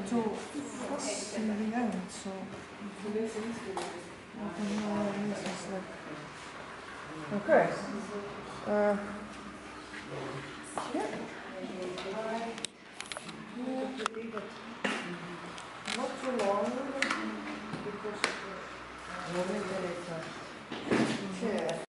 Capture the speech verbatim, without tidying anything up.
molto fossili, I don't so. Okay. Uh, yeah. Not too long because uh,